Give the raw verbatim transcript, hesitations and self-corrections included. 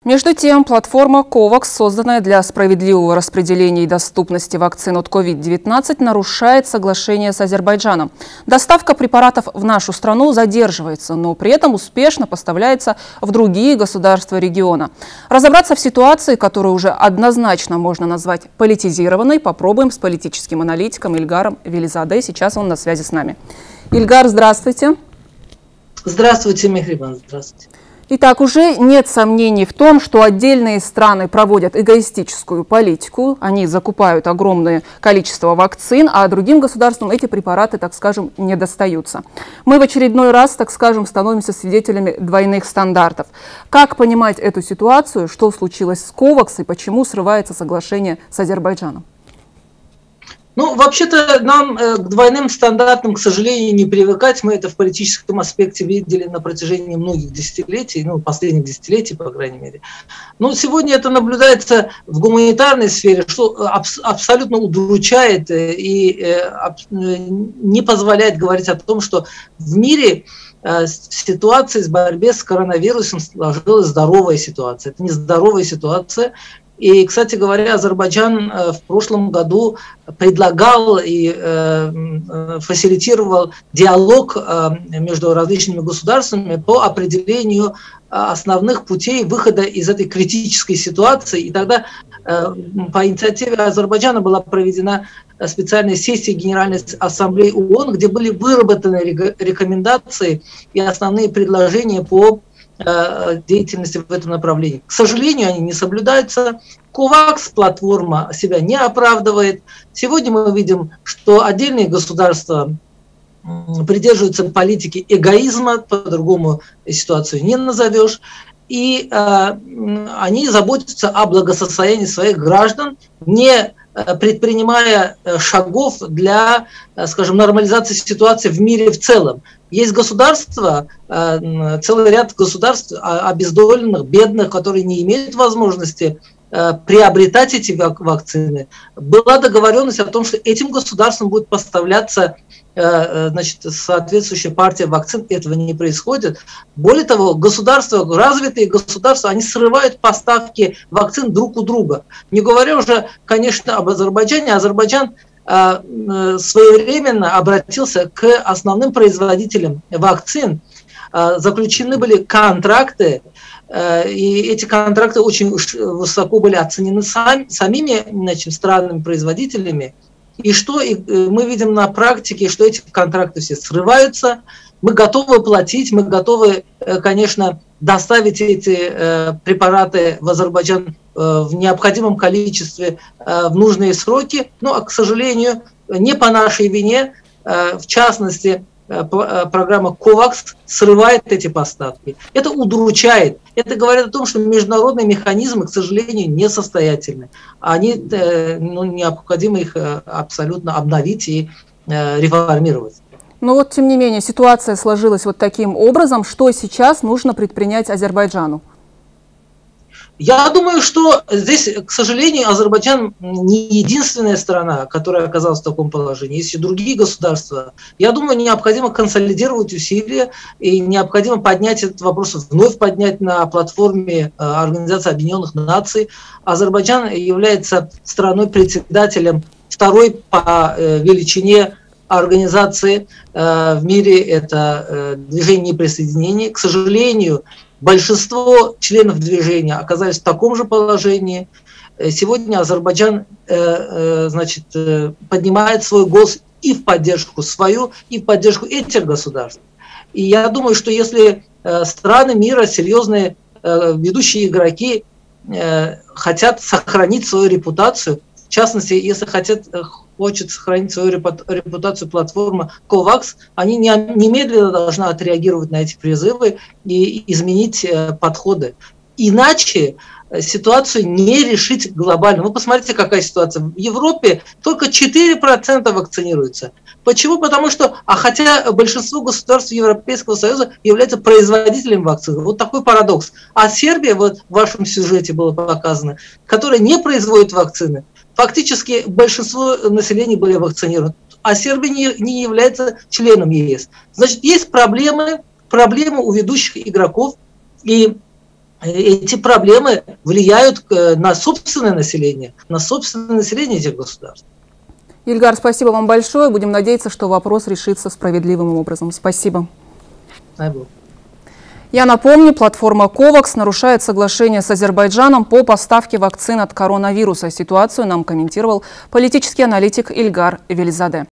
Между тем, платформа ковакс, созданная для справедливого распределения и доступности вакцин от ковид девятнадцать, нарушает соглашение с Азербайджаном. Доставка препаратов в нашу страну задерживается, но при этом успешно поставляется в другие государства региона. Разобраться в ситуации, которую уже однозначно можно назвать политизированной, попробуем с политическим аналитиком Ильгаром Велизаде. Сейчас он на связи с нами. Ильгар, здравствуйте. Здравствуйте, Мехрибан, здравствуйте. Итак, уже нет сомнений в том, что отдельные страны проводят эгоистическую политику. Они закупают огромное количество вакцин, а другим государствам эти препараты, так скажем, не достаются. Мы в очередной раз, так скажем, становимся свидетелями двойных стандартов. Как понимать эту ситуацию, что случилось с ковакс и почему срывается соглашение с Азербайджаном? Ну, вообще-то нам э, к двойным стандартам, к сожалению, не привыкать. Мы это в политическом аспекте видели на протяжении многих десятилетий, ну, последних десятилетий, по крайней мере. Но сегодня это наблюдается в гуманитарной сфере, что аб абсолютно удручает и э, аб не позволяет говорить о том, что в мире э, ситуация с борьбой с коронавирусом сложилась здоровая ситуация. Это не здоровая ситуация. И, кстати говоря, Азербайджан в прошлом году предлагал и э, фасилитировал диалог э, между различными государствами по определению основных путей выхода из этой критической ситуации. И тогда э, по инициативе Азербайджана была проведена специальная сессия Генеральной Ассамблеи ООН, где были выработаны рекомендации и основные предложения по деятельности в этом направлении. К сожалению, они не соблюдаются. ковакс платформа себя не оправдывает. Сегодня мы видим, что отдельные государства придерживаются политики эгоизма, по-другому ситуацию не назовешь. И э, они заботятся о благосостоянии своих граждан, не предпринимая шагов для, скажем, нормализации ситуации в мире в целом. Есть государства, целый ряд государств обездоленных, бедных, которые не имеют возможности приобретать эти вакцины. Была договоренность о том, что этим государствам будет поставляться, значит, соответствующая партия вакцин. Этого не происходит. Более того, государства, развитые государства, они срывают поставки вакцин друг у друга. Не говоря уже, конечно, об Азербайджане. Азербайджан своевременно обратился к основным производителям вакцин. Заключены были контракты, и эти контракты очень высоко были оценены сами, самими, значит, странами-производителями. И что и мы видим на практике, что эти контракты все срываются. Мы готовы платить, мы готовы, конечно, доставить эти препараты в Азербайджан в необходимом количестве в нужные сроки, но, к сожалению, не по нашей вине, в частности, программа ковакс срывает эти поставки. Это удручает. Это говорит о том, что международные механизмы, к сожалению, несостоятельны. Они, ну, необходимо их абсолютно обновить и реформировать. Но вот, тем не менее, ситуация сложилась вот таким образом. Что сейчас нужно предпринять Азербайджану? Я думаю, что здесь, к сожалению, Азербайджан не единственная страна, которая оказалась в таком положении. Есть и другие государства. Я думаю, необходимо консолидировать усилия и необходимо поднять этот вопрос, вновь поднять на платформе Организации Объединенных Наций. Азербайджан является страной-председателем второй по величине организации в мире, это движение неприсоединения. К сожалению, большинство членов движения оказались в таком же положении. Сегодня Азербайджан значит, поднимает свой голос и в поддержку свою, и в поддержку этих государств. И я думаю, что если страны мира, серьезные ведущие игроки хотят сохранить свою репутацию, в частности, если хотят, хочет сохранить свою репутацию платформа ковакс, они немедленно должны отреагировать на эти призывы и изменить подходы. Иначе ситуацию не решить глобально. Вы посмотрите, какая ситуация. В Европе только четыре процента вакцинируются. Почему? Потому что, а хотя большинство государств Европейского Союза являются производителем вакцин. Вот такой парадокс. А Сербия, вот в вашем сюжете было показано, которая не производит вакцины, фактически большинство населения были вакцинированы. А Сербия не, не является членом ЕС. Значит, есть проблемы, проблемы у ведущих игроков. И эти проблемы влияют на собственное население, на собственное население этих государств. Ильгар, спасибо вам большое. Будем надеяться, что вопрос решится справедливым образом. Спасибо. Я напомню, платформа ковакс нарушает соглашение с Азербайджаном по поставке вакцин от коронавируса. Ситуацию нам комментировал политический аналитик Ильгар Велизаде.